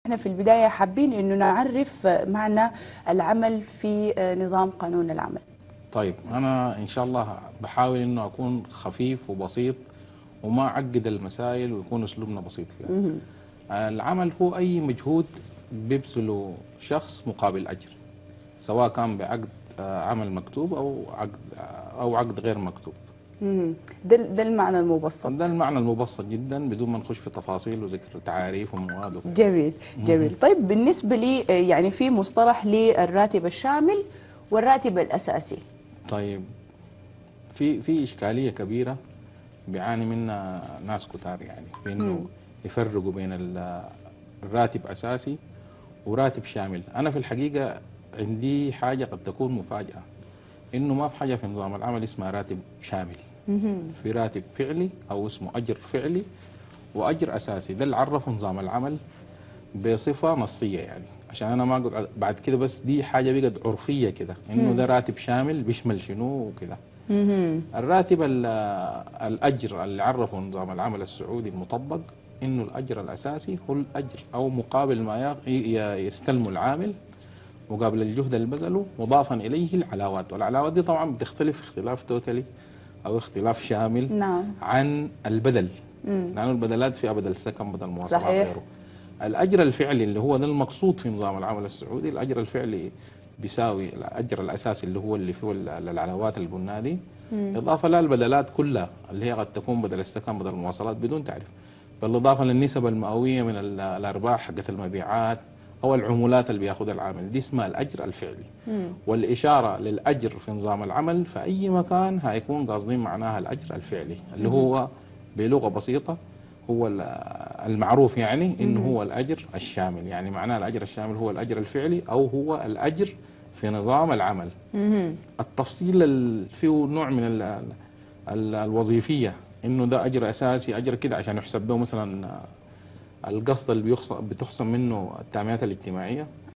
احنا في البداية حابين انه نعرف معنى العمل في نظام قانون العمل. طيب أنا إن شاء الله بحاول إنه أكون خفيف وبسيط وما أعقد المسائل ويكون أسلوبنا بسيط فيها. العمل هو أي مجهود بيبذله شخص مقابل أجر، سواء كان بعقد عمل مكتوب أو عقد غير مكتوب. ده المعنى المبسط. ده المعنى المبسط جدا بدون ما نخش في تفاصيل وذكر تعاريف ومواد وكده. جميل جميل. طيب بالنسبة لي يعني في مصطلح للراتب الشامل والراتب الأساسي. طيب في إشكالية كبيرة بيعاني منها ناس كتار، يعني بأنه يفرقوا بين الراتب أساسي وراتب شامل. أنا في الحقيقة عندي حاجة قد تكون مفاجأة، إنه ما في حاجة في نظام العمل اسمها راتب شامل. في راتب فعلي أو اسمه أجر فعلي وأجر أساسي. ده اللي عرفه نظام العمل بصفة نصية، يعني عشان أنا ما أقعد بعد كده بس دي حاجة بقت عرفية كده، إنه ده راتب شامل بيشمل شنو وكده. الراتب الأجر اللي عرفه نظام العمل السعودي المطبق إنه الأجر الأساسي هو الأجر أو مقابل ما يستلمه العامل مقابل الجهد اللي بذله، مضافا إليه العلاوات. والعلاوات دي طبعا بتختلف اختلاف توتالي أو اختلاف شامل نعم. عن البدل، لأنه البدلات فيها بدل سكن، بدل مواصلات، صحيح. غيره. الأجر الفعلي اللي هو ده المقصود في نظام العمل السعودي، الأجر الفعلي بيساوي الأجر الأساسي اللي فيه العلاوات اللي قلنا دي، إضافة للبدلات كلها اللي هي قد تكون بدل السكن، بدل المواصلات بدون تعريف، بالإضافة للنسب المئوية من الأرباح حقت المبيعات أو العمولات اللي بياخذها العامل. دي اسمها الأجر الفعلي. والإشارة للأجر في نظام العمل في أي مكان هيكون قاصدين معناها الأجر الفعلي اللي هو بلغة بسيطة هو المعروف، يعني إنه هو الأجر الشامل. يعني معناه الأجر الشامل هو الأجر الفعلي أو هو الأجر في نظام العمل. التفصيل فيه نوع من الوظيفية، إنه ده أجر أساسي، أجر كده عشان يحسب به مثلا القسط اللي بتخصم منه التأمينات الاجتماعية،